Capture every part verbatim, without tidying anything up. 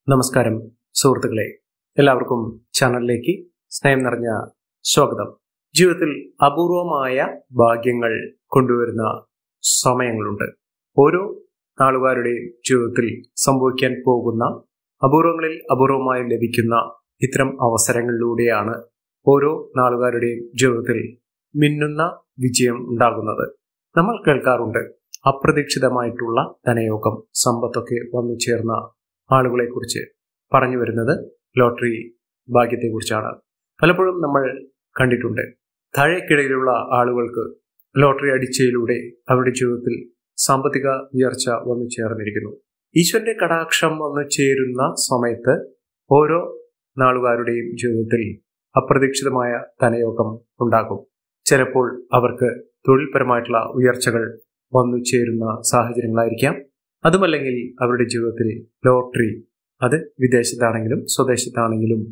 നമസ്കാരം സുഹൃത്തുക്കളെ, എല്ലാവർക്കും ചാനലിലേക്ക് സ്നേഹം നിറഞ്ഞ സ്വാഗതം. ജീവിതത്തിൽ അപൂർവമായ ഭാഗ്യങ്ങൾ കൊണ്ടുവരുന്ന സമയങ്ങളുണ്ട്. ഓരോ നാളുകാരുടെയും ജീവിതത്തിൽ സംഭവിക്കാൻ പോകുന്ന അപൂർവങ്ങളിൽ അപൂർവമായി ലഭിക്കുന്ന ഇത്തരം അവസരങ്ങളിലൂടെയാണ് ഓരോ നാളുകാരുടെയും ജീവിതത്തിൽ മിന്നുന്ന വിജയം ഉണ്ടാകുന്നത്. നമ്മൾ കേൾക്കാറുണ്ട്, അപ്രതീക്ഷിതമായിട്ടുള്ള ധനയോഗം, സമ്പത്തൊക്കെ വന്നു ചേർന്ന ആളുകളെ കുറിച്ച് പറഞ്ഞു വരുന്നത് ലോട്ടറി ഭാഗ്യത്തെക്കുറിച്ചാണ്. പലപ്പോഴും നമ്മൾ കണ്ടിട്ടുണ്ട്, താഴേക്കിടയിലുള്ള ആളുകൾക്ക് ലോട്ടറി അടിച്ചതിലൂടെ അവരുടെ ജീവിതത്തിൽ സാമ്പത്തിക ഉയർച്ച വന്നു ചേർന്നിരിക്കുന്നു. ഈശ്വരന്റെ കടാക്ഷം വന്നു ചേരുന്ന സമയത്ത് ഓരോ നാളുകാരുടെയും ജീവിതത്തിൽ അപ്രതീക്ഷിതമായ ധനയോഗം ഉണ്ടാകും. ചിലപ്പോൾ അവർക്ക് തൊഴിൽപരമായിട്ടുള്ള ഉയർച്ചകൾ വന്നു ചേരുന്ന സാഹചര്യങ്ങളായിരിക്കാം. അതുമല്ലെങ്കിൽ അവരുടെ ജീവിതത്തിൽ ലോട്ടറി, അത് വിദേശത്താണെങ്കിലും സ്വദേശത്താണെങ്കിലും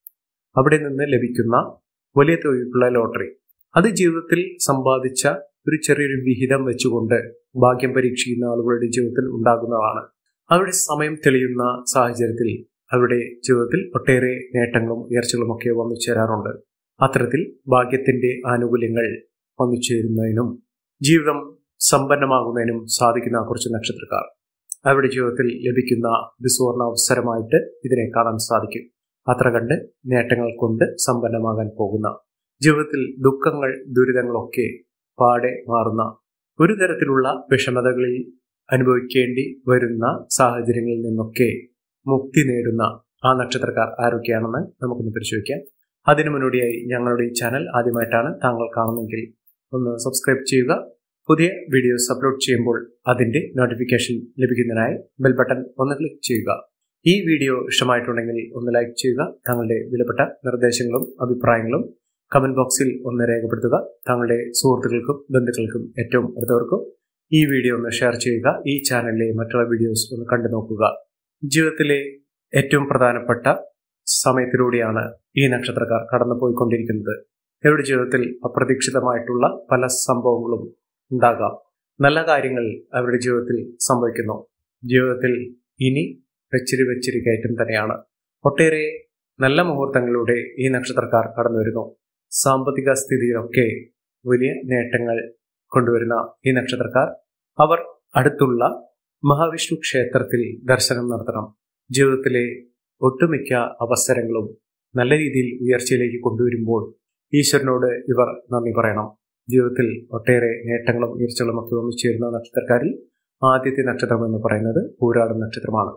അവിടെ നിന്ന് ലഭിക്കുന്ന വലിയ തുകയ്ക്കുള്ള ലോട്ടറി, അത് ജീവിതത്തിൽ സമ്പാദിച്ച ഒരു ചെറിയൊരു വിഹിതം വെച്ചുകൊണ്ട് ഭാഗ്യം പരീക്ഷിക്കുന്ന ആളുകളുടെ ജീവിതത്തിൽ ഉണ്ടാകുന്നതാണ്. അവരുടെ സമയം തെളിയുന്ന സാഹചര്യത്തിൽ അവരുടെ ജീവിതത്തിൽ ഒട്ടേറെ നേട്ടങ്ങളും ഉയർച്ചകളും ഒക്കെ വന്നു ചേരാറുണ്ട്. അത്തരത്തിൽ ഭാഗ്യത്തിന്റെ ആനുകൂല്യങ്ങൾ വന്നു ചേരുന്നതിനും ജീവിതം സമ്പന്നമാകുന്നതിനും സാധിക്കുന്ന കുറച്ച് നക്ഷത്രക്കാർ, അവരുടെ ജീവിതത്തിൽ ലഭിക്കുന്ന ഒരു സുവർണ അവസരമായിട്ട് ഇതിനെ കാണാൻ സാധിക്കും. അത്ര കണ്ട് നേട്ടങ്ങൾ കൊണ്ട് സമ്പന്നമാകാൻ പോകുന്ന, ജീവിതത്തിൽ ദുഃഖങ്ങൾ ദുരിതങ്ങളൊക്കെ പാടെ മാറുന്ന, ഒരു തരത്തിലുള്ള വിഷമതകളിൽ അനുഭവിക്കേണ്ടി വരുന്ന സാഹചര്യങ്ങളിൽ നിന്നൊക്കെ മുക്തി നേടുന്ന ആ നക്ഷത്രക്കാർ ആരൊക്കെയാണെന്ന് നമുക്കൊന്ന് പരിശോധിക്കാം. അതിനു മുന്നോടിയായി ഞങ്ങളുടെ ഈ ചാനൽ ആദ്യമായിട്ടാണ് താങ്കൾ കാണുന്നതെങ്കിൽ ഒന്ന് സബ്സ്ക്രൈബ് ചെയ്യുക. പുതിയ വീഡിയോസ് അപ്ലോഡ് ചെയ്യുമ്പോൾ അതിന്റെ നോട്ടിഫിക്കേഷൻ ലഭിക്കുന്നതിനായി ബെൽ ബട്ടൺ ഒന്ന് ക്ലിക്ക് ചെയ്യുക. ഈ വീഡിയോ ഇഷ്ടമായിട്ടുണ്ടെങ്കിൽ ഒന്ന് ലൈക്ക് ചെയ്യുക. താങ്കളുടെ വിലപ്പെട്ട നിർദ്ദേശങ്ങളും അഭിപ്രായങ്ങളും കമന്റ് ബോക്സിൽ ഒന്ന് രേഖപ്പെടുത്തുക. താങ്കളുടെ സുഹൃത്തുക്കൾക്കും ബന്ധുക്കൾക്കും ഏറ്റവും അടുത്തവർക്കും ഈ വീഡിയോ ഒന്ന് ഷെയർ ചെയ്യുക. ഈ ചാനലിലെ മറ്റുള്ള വീഡിയോസ് ഒന്ന് കണ്ടു നോക്കുക. ജീവിതത്തിലെ ഏറ്റവും പ്രധാനപ്പെട്ട സമയത്തിലൂടെയാണ് ഈ നക്ഷത്രക്കാർ കടന്നു പോയിക്കൊണ്ടിരിക്കുന്നത്. അവരുടെ ജീവിതത്തിൽ അപ്രതീക്ഷിതമായിട്ടുള്ള പല സംഭവങ്ങളും ഉണ്ടാകാം. നല്ല കാര്യങ്ങൾ അവരുടെ ജീവിതത്തിൽ സംഭവിക്കുന്നു. ജീവിതത്തിൽ ഇനി വെച്ചിരി വെച്ചിരി കയറ്റം തന്നെയാണ്. ഒട്ടേറെ നല്ല മുഹൂർത്തങ്ങളിലൂടെ ഈ നക്ഷത്രക്കാർ കടന്നു വരുന്നു. സാമ്പത്തിക സ്ഥിതിയിലൊക്കെ വലിയ നേട്ടങ്ങൾ കൊണ്ടുവരുന്ന ഈ നക്ഷത്രക്കാർ, അവർ അടുത്തുള്ള മഹാവിഷ്ണു ക്ഷേത്രത്തിൽ ദർശനം നടത്തണം. ജീവിതത്തിലെ ഒട്ടുമിക്ക അവസരങ്ങളും നല്ല രീതിയിൽ ഉയർച്ചയിലേക്ക് കൊണ്ടുവരുമ്പോൾ ഈശ്വരനോട് ഇവർ നന്ദി പറയണം. ജീവിതത്തിൽ ഒട്ടേറെ നേട്ടങ്ങളും ഉയർച്ചകളും ഒക്കെ വന്നു ചേരുന്ന നക്ഷത്രക്കാരിൽ ആദ്യത്തെ നക്ഷത്രം എന്ന് പറയുന്നത് പൂരാടം നക്ഷത്രമാണ്.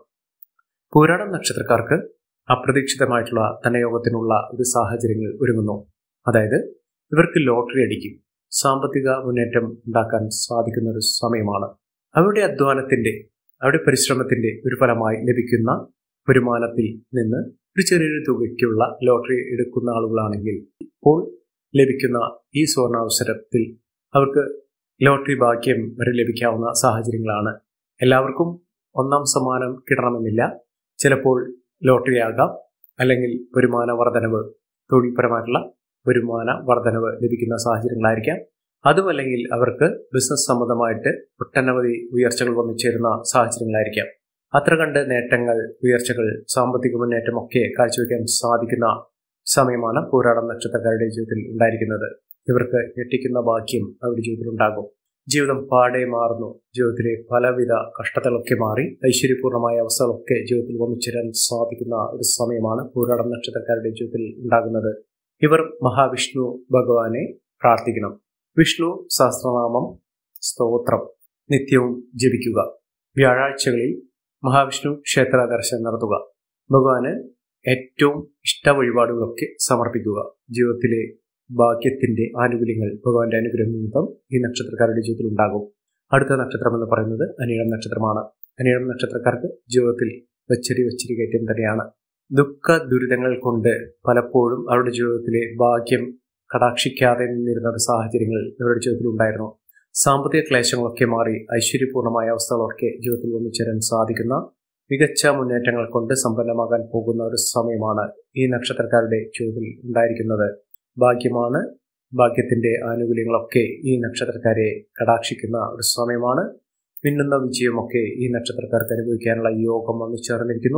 പൂരാടം നക്ഷത്രക്കാർക്ക് അപ്രതീക്ഷിതമായിട്ടുള്ള ധനയോഗത്തിനുള്ള ഒരു സാഹചര്യങ്ങൾ ഒരുങ്ങുന്നു. അതായത് ഇവർക്ക് ലോട്ടറി അടിക്കും. സാമ്പത്തിക മുന്നേറ്റം ഉണ്ടാക്കാൻ സാധിക്കുന്ന ഒരു സമയമാണ്. അവരുടെ അധ്വാനത്തിന്റെ, അവരുടെ പരിശ്രമത്തിന്റെ ഒരു ഫലമായി ലഭിക്കുന്ന വരുമാനത്തിൽ നിന്ന് ഒരു ചെറിയൊരു തുകയ്ക്കുള്ള ലോട്ടറി എടുക്കുന്ന ആളുകളാണെങ്കിൽ ഇപ്പോൾ ലഭിക്കുന്ന ഈ സുവർണാവസരത്തിൽ അവർക്ക് ലോട്ടറി ഭാഗ്യം വരെ ലഭിക്കാവുന്ന സാഹചര്യങ്ങളാണ്. എല്ലാവർക്കും ഒന്നാം സമ്മാനം കിട്ടണമെന്നില്ല. ചിലപ്പോൾ ലോട്ടറി ആകാം, അല്ലെങ്കിൽ വരുമാന വർധനവ്, തൊഴിൽപരമായിട്ടുള്ള വരുമാന വർധനവ് ലഭിക്കുന്ന സാഹചര്യങ്ങളായിരിക്കാം. അതുമല്ലെങ്കിൽ അവർക്ക് ബിസിനസ് സംബന്ധമായിട്ട് ഒട്ടനവധി ഉയർച്ചകൾ വന്നു ചേരുന്ന സാഹചര്യങ്ങളായിരിക്കാം. അത്ര കണ്ട് നേട്ടങ്ങൾ, ഉയർച്ചകൾ, സാമ്പത്തിക മുന്നേറ്റം ഒക്കെ കാഴ്ചവെക്കാൻ സാധിക്കുന്ന സമയമാണ് പൂരാടം നക്ഷത്രക്കാരുടെ ജീവിതത്തിൽ ഉണ്ടായിരിക്കുന്നത്. ഇവർക്ക് ഞെട്ടിക്കുന്ന ഭാഗ്യം അവരുടെ ജീവിതത്തിൽ ഉണ്ടാകും. ജീവിതം പാടെ മാറുന്നു. ജീവിതത്തിലെ പലവിധ കഷ്ടതകളൊക്കെ മാറി ഐശ്വര്യപൂർണമായ അവസ്ഥകളൊക്കെ ജീവിതത്തിൽ വന്നു ചേരാൻ സാധിക്കുന്ന ഒരു സമയമാണ് പൂരാടം നക്ഷത്രക്കാരുടെ ജീവിതത്തിൽ ഉണ്ടാകുന്നത്. ഇവർ മഹാവിഷ്ണു ഭഗവാനെ പ്രാർത്ഥിക്കണം. വിഷ്ണു സഹസ്രനാമം സ്തോത്രം നിത്യവും ജപിക്കുക. വ്യാഴാഴ്ചകളിൽ മഹാവിഷ്ണു ക്ഷേത്ര ദർശനം നടത്തുക. ഭഗവാന് ഏറ്റവും ഇഷ്ട വഴിപാടുകളൊക്കെ സമർപ്പിക്കുക. ജീവിതത്തിലെ ഭാഗ്യത്തിന്റെ ആനുകൂല്യങ്ങൾ ഭഗവാന്റെ അനുഗ്രഹം നിമിത്തം ഈ നക്ഷത്രക്കാരുടെ ജീവിതത്തിൽ ഉണ്ടാകും. അടുത്ത നക്ഷത്രം എന്ന് പറയുന്നത് അനിഴം നക്ഷത്രമാണ്. അനിഴം നക്ഷത്രക്കാർക്ക് ജീവിതത്തിൽ വെച്ചരി വെച്ചരി കയറ്റം തന്നെയാണ്. ദുഃഖ ദുരിതങ്ങൾ കൊണ്ട് പലപ്പോഴും അവരുടെ ജീവിതത്തിലെ ഭാഗ്യം കടാക്ഷിക്കാതെ നിന്നിരുന്ന സാഹചര്യങ്ങൾ ഇവരുടെ ജീവിതത്തിൽ ഉണ്ടായിരുന്നു. സാമ്പത്തിക ക്ലേശങ്ങളൊക്കെ മാറി ഐശ്വര്യപൂർണമായ അവസ്ഥകളൊക്കെ ജീവിതത്തിൽ വന്നു ചേരാൻ സാധിക്കുന്ന മികച്ച മുന്നേറ്റങ്ങൾ കൊണ്ട് സമ്പന്നമാകാൻ പോകുന്ന ഒരു സമയമാണ് ഈ നക്ഷത്രക്കാരുടെ ജീവിതത്തിൽ ഉണ്ടായിരിക്കുന്നത്. ഭാഗ്യമാണ്. ഭാഗ്യത്തിന്റെ ആനുകൂല്യങ്ങളൊക്കെ ഈ നക്ഷത്രക്കാരെ കടാക്ഷിക്കുന്ന ഒരു സമയമാണ്. മിന്നുന്ന വിജയമൊക്കെ ഈ നക്ഷത്രക്കാർക്ക് അനുഭവിക്കാനുള്ള യോഗം വന്നു ചേർന്നിരിക്കുന്നു.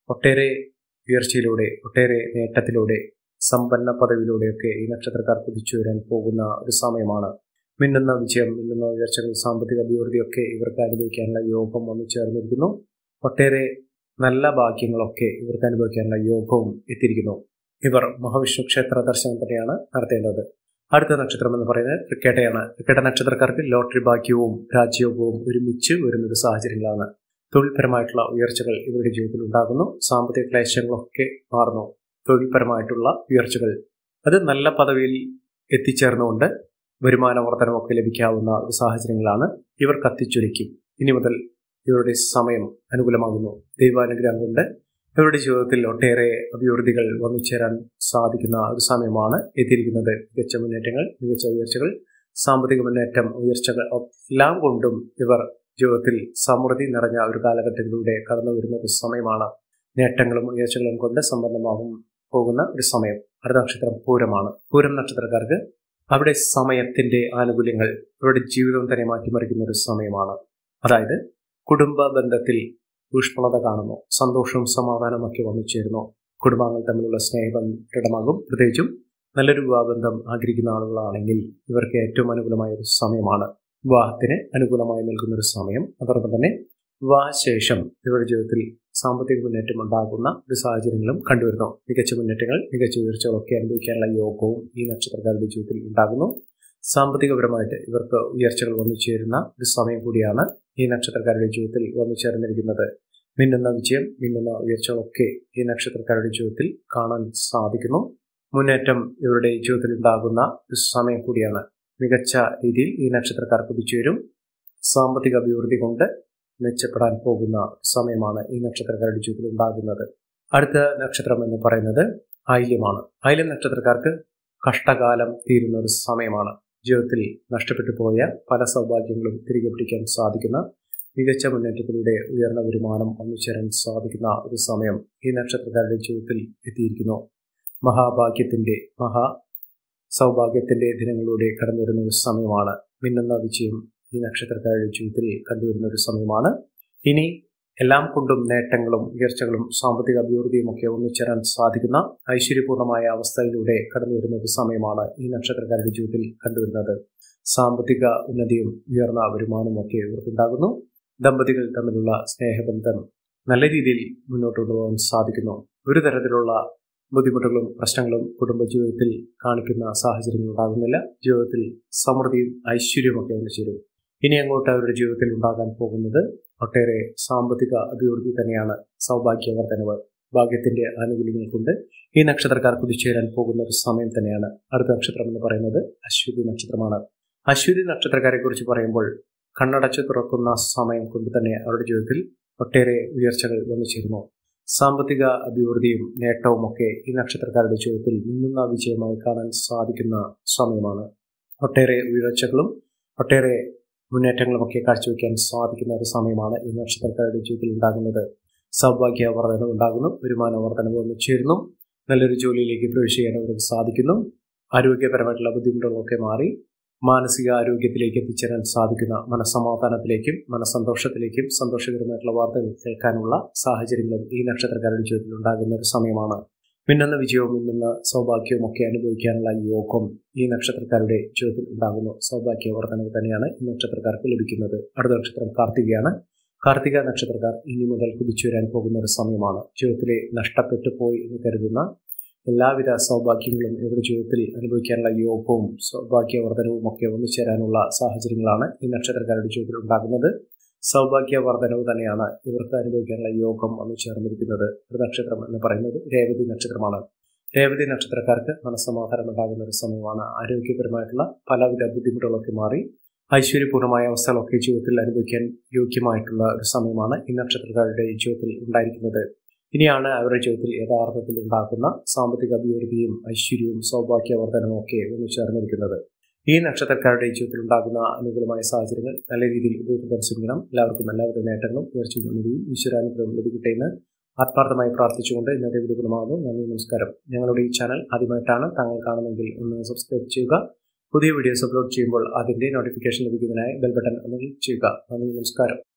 ഒട്ടേറെ ഉയർച്ചയിലൂടെ, ഒട്ടേറെ നേട്ടത്തിലൂടെ, സമ്പന്ന പദവിയിലൂടെയൊക്കെ ഈ നക്ഷത്രക്കാർ കുതിച്ചു വരാൻ പോകുന്ന ഒരു സമയമാണ്. മിന്നുന്ന വിജയം, മിന്നുന്ന ഉയർച്ചകൾ, സാമ്പത്തിക അഭിവൃദ്ധിയൊക്കെ ഇവർക്ക് അനുഭവിക്കാനുള്ള യോഗം വന്നു ചേർന്നിരിക്കുന്നു. ഒട്ടേറെ നല്ല ഭാഗ്യങ്ങളൊക്കെ ഇവർക്ക് അനുഭവിക്കാനുള്ള യോഗവും എത്തിയിരിക്കുന്നു. ഇവർ മഹാവിഷ്ണു ക്ഷേത്ര ദർശനം തന്നെയാണ് നടത്തേണ്ടത്. അടുത്ത നക്ഷത്രം എന്ന് പറയുന്നത് തൃക്കേട്ടയാണ്. തൃക്കേട്ട നക്ഷത്രക്കാർക്ക് ലോട്ടറി ഭാഗ്യവും രാജ്യയോഗവും ഒരുമിച്ച് വരുന്നൊരു സാഹചര്യങ്ങളാണ്. തൊഴിൽപരമായിട്ടുള്ള ഉയർച്ചകൾ ഇവരുടെ ജീവിതത്തിൽ ഉണ്ടാകുന്നു. സാമ്പത്തിക ക്ലേശങ്ങളൊക്കെ മാറുന്നു. തൊഴിൽപരമായിട്ടുള്ള ഉയർച്ചകൾ, അത് നല്ല പദവിയിൽ എത്തിച്ചേർന്നുകൊണ്ട് വരുമാന വർധനമൊക്കെ ലഭിക്കാവുന്ന ഒരു സാഹചര്യങ്ങളാണ് ഇവർ കത്തിച്ചൊരുക്കും. ഇനി മുതൽ ഇവരുടെ സമയം അനുകൂലമാകുന്നു. ദൈവാനുഗ്രഹം കൊണ്ട് ഇവരുടെ ജീവിതത്തിൽ ഒട്ടേറെ അഭിവൃദ്ധികൾ വന്നു ചേരാൻ സാധിക്കുന്ന ഒരു സമയമാണ് എത്തിയിരിക്കുന്നത്. മികച്ച മുന്നേറ്റങ്ങൾ, മികച്ച ഉയർച്ചകൾ, സാമ്പത്തിക മുന്നേറ്റം, ഉയർച്ചകൾ എല്ലാം കൊണ്ടും ഇവർ ജീവിതത്തിൽ സമൃദ്ധി നിറഞ്ഞ ഒരു കാലഘട്ടത്തിലൂടെ കടന്നു വരുന്ന ഒരു സമയമാണ്. നേട്ടങ്ങളും ഉയർച്ചകളും കൊണ്ട് സമ്പന്നമാകും പോകുന്ന ഒരു സമയം. അടുത്ത നക്ഷത്രം പൂരമാണ്. പൂരം നക്ഷത്രക്കാർക്ക് അവിടെ സമയത്തിന്റെ ആനുകൂല്യങ്ങൾ അവരുടെ ജീവിതം തന്നെ മാറ്റിമറിക്കുന്ന ഒരു സമയമാണ്. അതായത് കുടുംബ ബന്ധത്തിൽ ഊഷ്മളത കാണുന്നു. സന്തോഷവും സമാധാനവും ഒക്കെ വന്നു ചേരുന്നു. കുടുംബാംഗങ്ങൾ തമ്മിലുള്ള സ്നേഹം ദൃഢമാകും. പ്രത്യേകിച്ചും നല്ലൊരു വിവാഹബന്ധം ആഗ്രഹിക്കുന്ന ആളുകളാണെങ്കിൽ ഇവർക്ക് ഏറ്റവും അനുകൂലമായ ഒരു സമയമാണ്. വിവാഹത്തിന് അനുകൂലമായി നിൽക്കുന്ന ഒരു സമയം. അതോടൊപ്പം തന്നെ വിവാഹശേഷം ഇവരുടെ ജീവിതത്തിൽ സാമ്പത്തിക മുന്നേറ്റം ഉണ്ടാകുന്ന ഒരു സാഹചര്യങ്ങളും കണ്ടുവരുന്നു. മികച്ച മുന്നേറ്റങ്ങൾ, മികച്ച ഉയർച്ചകളൊക്കെ അനുഭവിക്കാനുള്ള യോഗവും ഈ നക്ഷത്രക്കാരുടെ ജീവിതത്തിൽ ഉണ്ടാകുന്നു. സാമ്പത്തികപരമായിട്ട് ഇവർക്ക് ഉയർച്ചകൾ വന്നു ചേരുന്ന ഒരു സമയം കൂടിയാണ് ഈ നക്ഷത്രക്കാരുടെ ജീവിതത്തിൽ വന്നു ചേർന്നിരിക്കുന്നത്. മിന്നുന്ന വിജയം, മിന്നുന്ന ഉയർച്ചകളൊക്കെ ഈ നക്ഷത്രക്കാരുടെ ജീവിതത്തിൽ കാണാൻ സാധിക്കുന്നു. മുന്നേറ്റം ഇവരുടെ ജീവിതത്തിൽ ഉണ്ടാകുന്ന ഒരു സമയം കൂടിയാണ്. മികച്ച രീതിയിൽ ഈ നക്ഷത്രക്കാർ കുതിച്ചുവരും. സാമ്പത്തിക അഭിവൃദ്ധി കൊണ്ട് മെച്ചപ്പെടാൻ പോകുന്ന സമയമാണ് ഈ നക്ഷത്രക്കാരുടെ ജീവിതത്തിൽ ഉണ്ടാകുന്നത്. അടുത്ത നക്ഷത്രം എന്ന് പറയുന്നത് ആയില്യമാണ്. ആയില്യം നക്ഷത്രക്കാർക്ക് കഷ്ടകാലം തീരുന്ന ഒരു സമയമാണ്. ജീവിതത്തിൽ നഷ്ടപ്പെട്ടു പോയ പല സൗഭാഗ്യങ്ങളും തിരികെ പിടിക്കാൻ സാധിക്കുന്ന, മികച്ച മുന്നേറ്റത്തിലൂടെ ഉയർന്ന വരുമാനം ഒന്നിച്ചേരാൻ സാധിക്കുന്ന ഒരു സമയം ഈ നക്ഷത്രക്കാരുടെ ജീവിതത്തിൽ എത്തിയിരിക്കുന്നു. മഹാഭാഗ്യത്തിന്റെ, മഹാ സൗഭാഗ്യത്തിന്റെ ദിനങ്ങളിലൂടെ കടന്നു വരുന്ന ഒരു സമയമാണ്. മിന്നുന്ന വിജയം ഈ നക്ഷത്രക്കാരുടെ ജീവിതത്തിൽ കണ്ടുവരുന്ന ഒരു സമയമാണ്. ഇനി എല്ലാം കൊണ്ടും നേട്ടങ്ങളും ഉയർച്ചകളും സാമ്പത്തിക അഭിവൃദ്ധിയും ഒക്കെ ഒന്നിച്ചേരാൻ സാധിക്കുന്ന ഐശ്വര്യപൂർണമായ അവസ്ഥയിലൂടെ കടന്നു വരുന്ന ഒരു സമയമാണ് ഈ നക്ഷത്രക്കാരുടെ ജീവിതത്തിൽ കണ്ടുവരുന്നത്. സാമ്പത്തിക ഉന്നതിയും ഉയർന്ന വരുമാനവും ഒക്കെ ഇവർക്കുണ്ടാകുന്നു. ദമ്പതികൾ തമ്മിലുള്ള സ്നേഹബന്ധം നല്ല രീതിയിൽ മുന്നോട്ട് കൊണ്ടുപോകാൻ സാധിക്കുന്നു. ഒരു തരത്തിലുള്ള ബുദ്ധിമുട്ടുകളും പ്രശ്നങ്ങളും കുടുംബജീവിതത്തിൽ കാണിക്കുന്ന സാഹചര്യങ്ങൾ ഉണ്ടാകുന്നില്ല. ജീവിതത്തിൽ സമൃദ്ധിയും ഐശ്വര്യവും ഒക്കെ ഒന്നിച്ചേരും. ഇനി അങ്ങോട്ട് അവരുടെ ജീവിതത്തിൽ ഉണ്ടാകാൻ പോകുന്നത് ഒട്ടേറെ സാമ്പത്തിക അഭിവൃദ്ധി തന്നെയാണ്. സൗഭാഗ്യവർദ്ധനവ്, ഭാഗ്യത്തിന്റെ ആനുകൂല്യങ്ങൾ കൊണ്ട് ഈ നക്ഷത്രക്കാർ കുതിച്ചുയരാൻ പോകുന്ന ഒരു സമയം തന്നെയാണ്. അടുത്ത നക്ഷത്രം എന്ന് പറയുന്നത് അശ്വതി നക്ഷത്രമാണ്. അശ്വതി നക്ഷത്രക്കാരെ കുറിച്ച് പറയുമ്പോൾ കണ്ണടച്ചു തുറക്കുന്ന സമയം കൊണ്ട് തന്നെ അവരുടെ ജീവിതത്തിൽ ഒട്ടേറെ ഉയർച്ചകൾ വന്നു ചേരുന്നു. സാമ്പത്തിക അഭിവൃദ്ധിയും നേട്ടവും ഒക്കെ ഈ നക്ഷത്രക്കാരുടെ ജീവിതത്തിൽ മിന്നുന്ന വിജയമായി കാണാൻ സാധിക്കുന്ന സമയമാണ്. ഒട്ടേറെ ഉയർച്ചകളും ഒട്ടേറെ മുന്നേറ്റങ്ങളുമൊക്കെ കാഴ്ചവെക്കാൻ സാധിക്കുന്ന ഒരു സമയമാണ് ഈ നക്ഷത്രക്കാരുടെ ജീവിതത്തിൽ ഉണ്ടാകുന്നത്. സൗഭാഗ്യ വർധനവ് ഉണ്ടാകുന്നു. വരുമാന വർധനവ് വന്നു ചേരുന്നു. നല്ലൊരു ജോലിയിലേക്ക് പ്രവേശിക്കാൻ അവർക്ക് സാധിക്കുന്നു. ആരോഗ്യപരമായിട്ടുള്ള ബുദ്ധിമുട്ടുകളൊക്കെ മാറി മാനസിക ആരോഗ്യത്തിലേക്ക് എത്തിച്ചേരാൻ സാധിക്കുന്ന, മനസ്സമാധാനത്തിലേക്കും മനസ്സന്തോഷത്തിലേക്കും സന്തോഷകരമായിട്ടുള്ള വാർത്തകൾ കേൾക്കാനുള്ള സാഹചര്യങ്ങളും ഈ നക്ഷത്രക്കാരുടെ ജീവിതത്തിൽ ഉണ്ടാകുന്ന ഒരു സമയമാണ്. മിന്നുന്ന വിജയവും മിന്നുന്ന സൗഭാഗ്യവും ഒക്കെ അനുഭവിക്കാനുള്ള യോഗം ഈ നക്ഷത്രക്കാരുടെ ജീവിതത്തിൽ ഉണ്ടാകുന്നു. സൗഭാഗ്യ വർധനവ് തന്നെയാണ് ഈ നക്ഷത്രക്കാർക്ക് ലഭിക്കുന്നത്. അടുത്ത നക്ഷത്രം കാർത്തികയാണ്. കാർത്തിക നക്ഷത്രക്കാർ ഇനി മുതൽ കുതിച്ചു വരാൻ പോകുന്ന ഒരു സമയമാണ്. ജീവിതത്തിലെ നഷ്ടപ്പെട്ടു പോയി എന്ന് കരുതുന്ന എല്ലാവിധ സൗഭാഗ്യങ്ങളും ഇവരുടെ ജീവിതത്തിൽ അനുഭവിക്കാനുള്ള യോഗവും സൗഭാഗ്യവർദ്ധനവും ഒക്കെ ഒന്നിച്ചേരാനുള്ള സാഹചര്യങ്ങളാണ് ഈ നക്ഷത്രക്കാരുടെ ജീവിതത്തിൽ ഉണ്ടാകുന്നത്. സൗഭാഗ്യവർദ്ധനവ് തന്നെയാണ് ഇവർക്ക് അനുഭവിക്കാനുള്ള യോഗം വന്നു ചേർന്നിരിക്കുന്നത്. ഒരു നക്ഷത്രം എന്ന് പറയുന്നത് രേവതി നക്ഷത്രമാണ്. രേവതി നക്ഷത്രക്കാർക്ക് മനസ്സമാധാനം ഉണ്ടാകുന്ന ഒരു സമയമാണ്. ആരോഗ്യപരമായിട്ടുള്ള പലവിധ ബുദ്ധിമുട്ടുകളൊക്കെ മാറി ഐശ്വര്യപൂർണമായ അവസ്ഥകളൊക്കെ ജീവിതത്തിൽ അനുഭവിക്കാൻ യോഗ്യമായിട്ടുള്ള ഒരു സമയമാണ് ഈ നക്ഷത്രക്കാരുടെ ജീവിതത്തിൽ ഉണ്ടായിരിക്കുന്നത്. ഇനിയാണ് അവരുടെ ജീവിതത്തിൽ യഥാർത്ഥത്തിൽ ഉണ്ടാക്കുന്ന സാമ്പത്തിക അഭിവൃദ്ധിയും ഐശ്വര്യവും സൗഭാഗ്യവർദ്ധനവും ഒക്കെ ഒന്നു ചേർന്നിരിക്കുന്നത്. ഈ നക്ഷത്രക്കാരുടെ ജീവിതത്തിൽ ഉണ്ടാകുന്ന അനുകൂലമായ സാഹചര്യങ്ങൾ നല്ല രീതിയിൽ ഉപയോഗപ്പെടുത്താൻ ശ്രമിക്കണം. എല്ലാവർക്കും എല്ലാവിധ നേട്ടങ്ങളും ഉയർച്ചയും ഉന്നതിയും ഈശ്വരാനുഗ്രഹം ലഭിക്കട്ടെ എന്ന് ആത്മാർത്ഥമായി പ്രാർത്ഥിച്ചുകൊണ്ട് ഇന്നത്തെ വീഡിയോ പൂർണ്ണമാകുന്നു. നന്ദി, നമസ്കാരം. ഞങ്ങളുടെ ഈ ചാനൽ ആദ്യമായിട്ടാണ് താങ്കൾ കാണുന്നതെങ്കിൽ ഒന്ന് സബ്സ്ക്രൈബ് ചെയ്യുക. പുതിയ വീഡിയോസ് അപ്ലോഡ് ചെയ്യുമ്പോൾ അതിന്റെ നോട്ടിഫിക്കേഷൻ ലഭിക്കുന്നതിനായി ബെൽ ബട്ടൺ ഒന്ന് ക്ലിക്ക് ചെയ്യുക. നന്ദി, നമസ്കാരം.